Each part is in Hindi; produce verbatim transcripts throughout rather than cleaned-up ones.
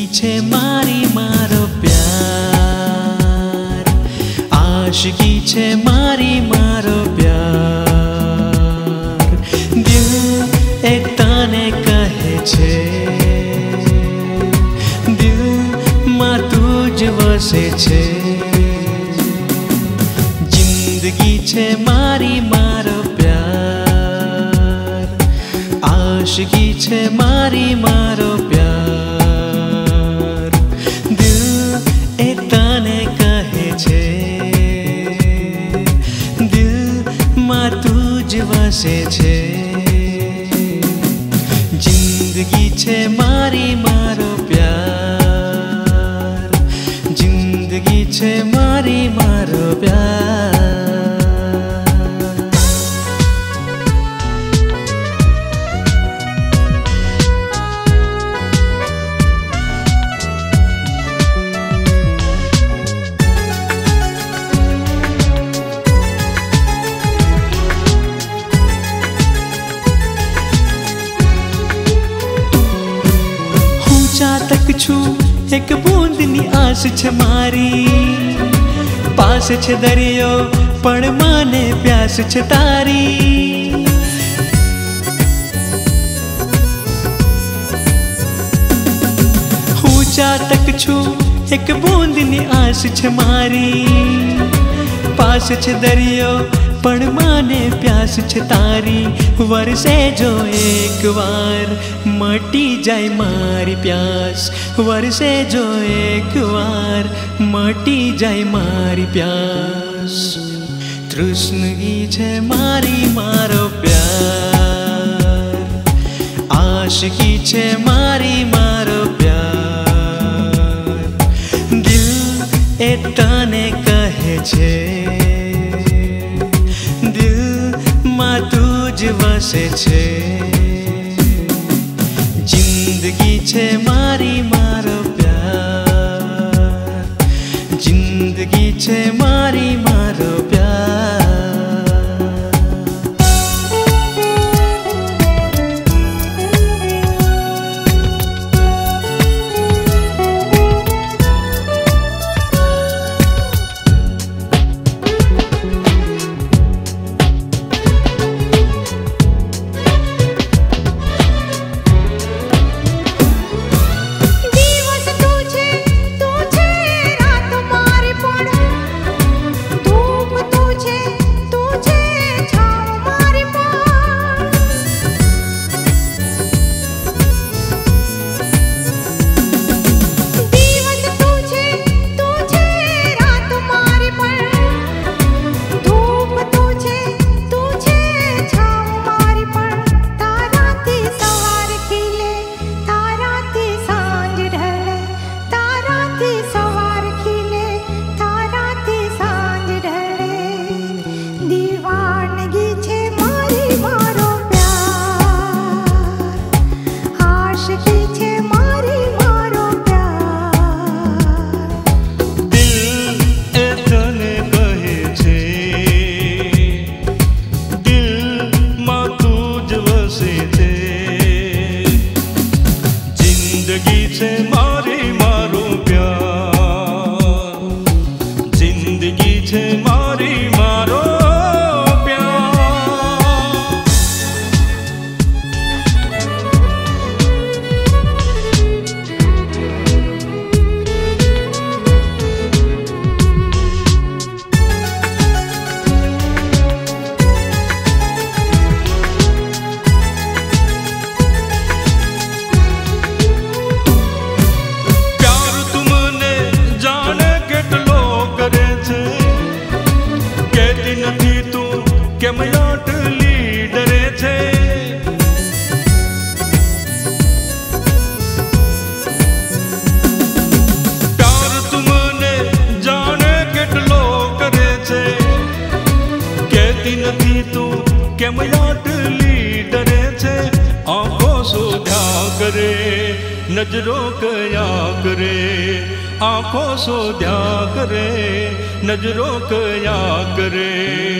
छे मारी मारो प्यार, आशिकी छे मारी मारो प्यार। दिल एक ताने कहे छे, दिल मां तुज वसे छे। जिंदगी छे मारी मारो प्यार, आशिकी छे मारी मारो प्यार। दिल एक ताने कहे छे, दिल मां तुज वसे छे। जिंदगी छे मारी मारो प्यार, जिंदगी छे मारी मारो प्यार। तक छू एक बूंदनी आस छे मारी, पास छे दरियो पण माने प्यास छे तारी। ऊंचा तक छू एक बूंदनी आस छे मारी, पास छे दरियो पण माने प्यास छे तारी। वरसे जो एक बार मटी जाए मारी प्यास, वरसे जो एक बार मटी जाए मारी प्यास। तृष्णगी छे मारी मारो प्यार, आशिकी छे मारी मारो प्यार। दिल ए तने कहे छे, दिल मां तुज वसे छे। जिंदगी छे मारी मारो प्यार, जिंदगी छे मारी मारो प्यार। नजरों कया करे, आंखों सो ध्या करे, नजरों कया करे।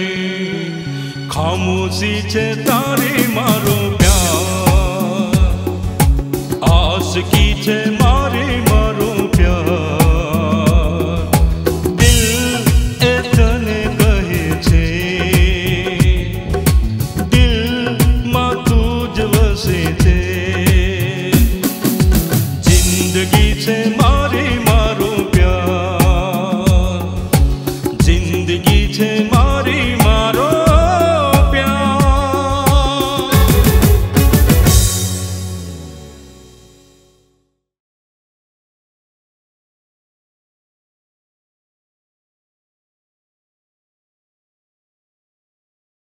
खामोशी छे तारी मारो प्यार, आशिकी छे मारी मारो ખુશી છે